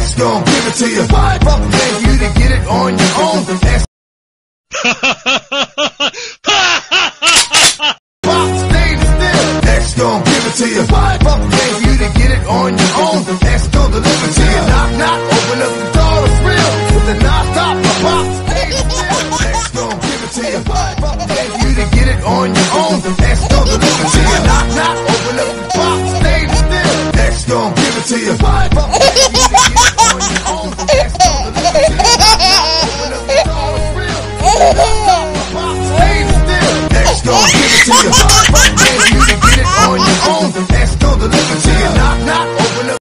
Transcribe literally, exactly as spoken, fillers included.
Next gon' give it to you. Fuck paying you to get it on your own. Next Pop, stay still. Next gon' give it to you. Fuck paying you to get it on your own. Next gon' deliver to you. Knock, knock, open up the door, it's real. With the non-stop, pop, stay still. Next gon' give it to you. Fuck paying you to get it on your own. Next gon' deliver to you. Knock, knock, open up the pop, stay still. Next gon' give it to you.